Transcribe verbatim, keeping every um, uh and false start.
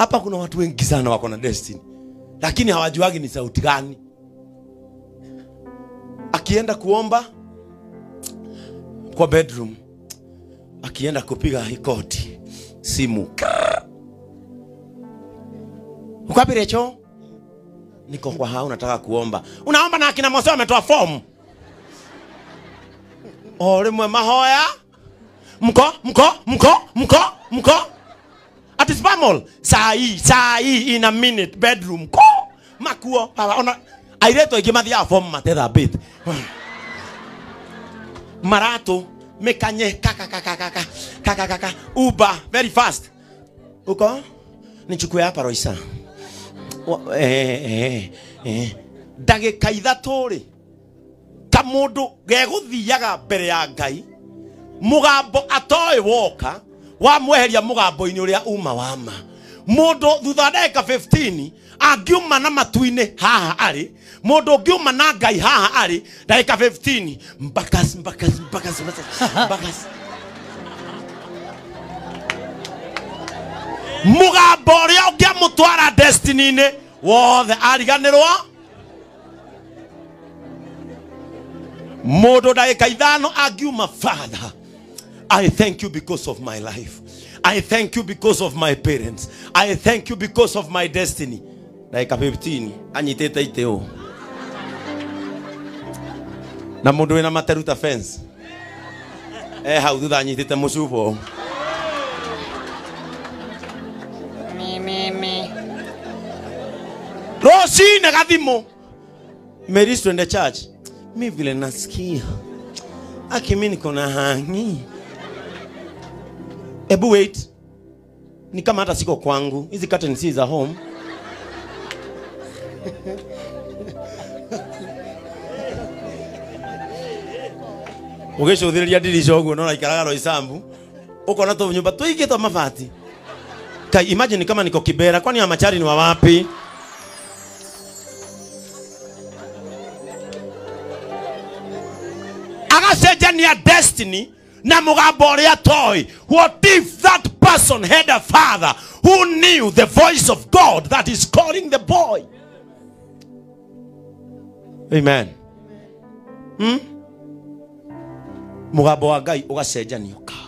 Hapa kuna watu wengi sana wako na destiny, lakini hawajuagi ni sauti gani. Akienda kuomba kwa bedroom, akienda kupiga hikoti simu, ukapire cho niko kwa hao nataka kuomba. Unaomba na akina Mose wametoa form. Ole mwe mahoya. Mko, mko, mko, mko, mko. At spamol. Sai, sai in a minute bedroom. Ko makuo. Ona aireto ikimathia form matetha bit. Marato mekanye kaka kaka kaka kaka kaka Uber very fast. Uko? Nichukue hapa Roisa. Eh eh eh ndagika ithatu ri kamundu geguthiaga mbere ya Ngai mugambo atoy woka wa mweheria mugambo ini uria uma wama mundu thutha ndagika fifteen angiuma na matuine haha ari mundu ngiuma na Ngai haha ari ndagika fifteen mbakas mbakas mbakas mbakas mugambo uria ungiamutwara destiny ni wothe ariganirwa mundu ndagika ithano angiuma. Father, I thank you because of my life. I thank you because of my parents. I thank you because of my destiny. Ndagika fifteen anyitete iteo na mundu wina materuta fence eh hau thutha anyitete mucubo me me me Rosi negathimo Mary in the church. Mi vile nasikia aki mimi niko na hangi. Ebu wait, ni kama hata siko kwangu. Hizi curtains si za home. Ugesho udhiria dirisha huko unaona ikaraga Roisambu. Uko na to nyumba tuigito mafati. Kai imagine kama niko Kibera, kwani ya machari ni wa wapi? Your destiny na mugambo uria toy. What if that person had a father who knew the voice of God that is calling the boy? Amen. Hmm? Mugambo wa Ngai ugacenjanio ka